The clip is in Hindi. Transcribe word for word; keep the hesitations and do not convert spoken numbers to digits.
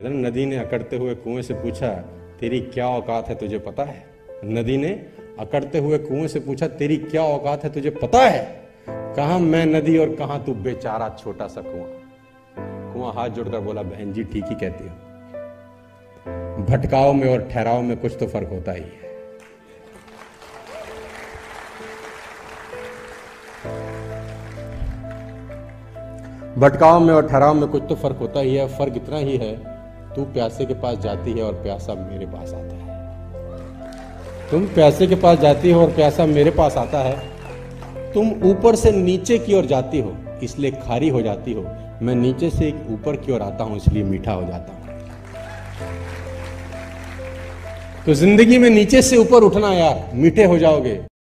नदी ने अकड़ते हुए कुएं से पूछा, तेरी क्या औकात है तुझे पता है? नदी ने अकड़ते हुए कुएं से पूछा, तेरी क्या औकात है तुझे पता है? कहा मैं नदी और कहा तू बेचारा छोटा सा कुआं। कुआं हाथ जोड़कर बोला, बहन जी ठीक ही कहती हो, भटकाव में और ठहराव में कुछ तो फर्क होता ही है। भटकाव में और ठहराव में कुछ तो फर्क होता ही है। फर्क इतना ही है, तू प्यासे के पास जाती है और प्यासा मेरे पास आता है। तुम प्यासे के पास जाती हो और प्यासा मेरे पास आता है। तुम ऊपर से नीचे की ओर जाती हो इसलिए खारी हो जाती हो, मैं नीचे से ऊपर की ओर आता हूं इसलिए मीठा हो जाता हूं। तो जिंदगी में नीचे से ऊपर उठना यार, मीठे हो जाओगे।